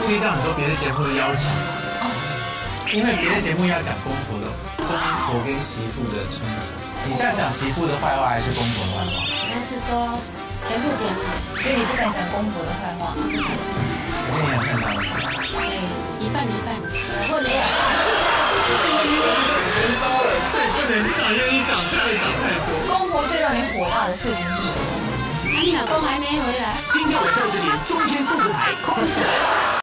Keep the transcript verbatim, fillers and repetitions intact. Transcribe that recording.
注意到很多别的节目的邀请，因为别的节目要讲公婆的公婆跟媳妇的冲突，你是要讲媳妇的坏话还是公婆的坏话？ 应该是说全部讲，所以你不敢讲公婆的坏话。 可是你很擅长的。 哎，一半一半，或没有。 全招了，所以不能讲，因为一讲出来讲太多。 公婆最让你火大的事情是什么？ 你老公还没回来。 今天晚上十点，中天综合台空起来了。